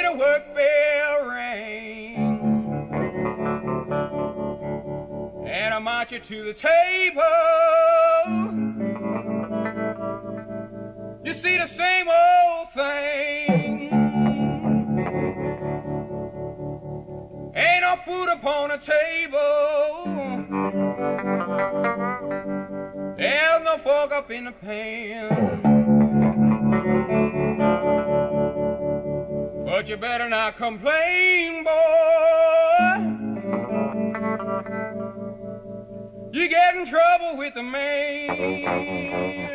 a work bell ring, and I march you to the table. You see the same old thing. Ain't no food upon the table. There's no fork up in the pan. But you better not complain, boy. You get in trouble with the man.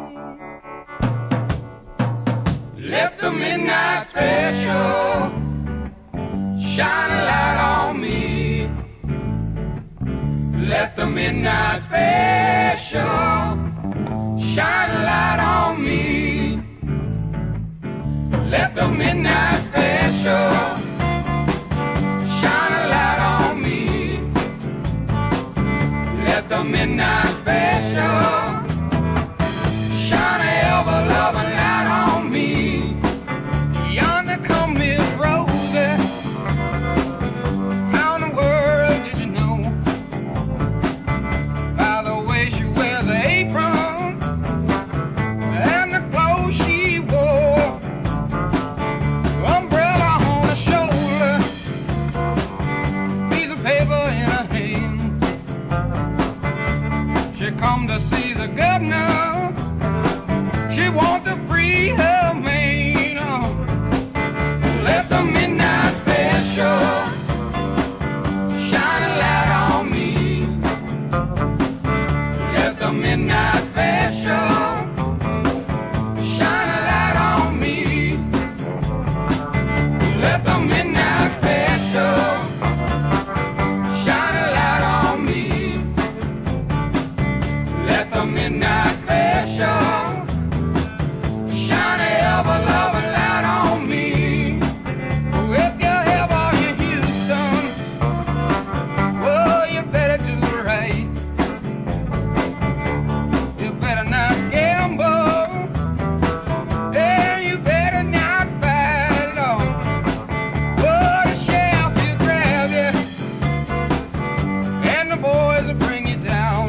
Let the midnight special shine a light on me. Let the midnight special shine a light on me. Let the midnight special shine a light on me. Let the midnight special shine a ever-loving light on me. Yonder come Miss Rosie. How in the world did you know? By the way she wears an apron and the clothes she wore. Umbrella on her shoulder, piece of paper in her hand. She come to see the governor. She want to free her man. Let the midnight special shine a light on me. Let the midnight special shine a light on me. Let the midnight special shine a light on me. Let the midnight special shine a ever-loving light on me. If you ever in Houston, well, you better do right. You better not gamble, and you better not fight on. Oh, the sheriff will grab you, and the boys will bring you down.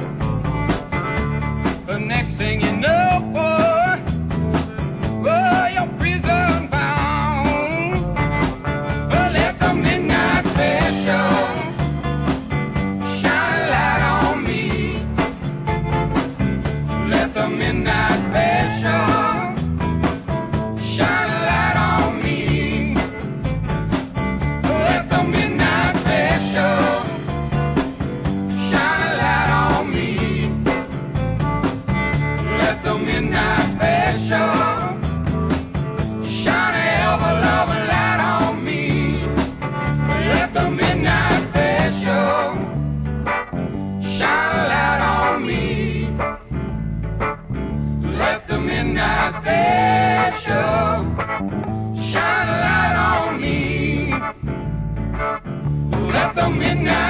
The next thing you know, boy, oh, you're prison bound. But let the midnight special shine a light on me. Let the midnight special shine a light on me. Let the midnight special shine a light on me. Let the midnight special shine a ever-loving light on me. Let the midnight special shine a light on me. Let the midnight special shine a light on me. Let the midnight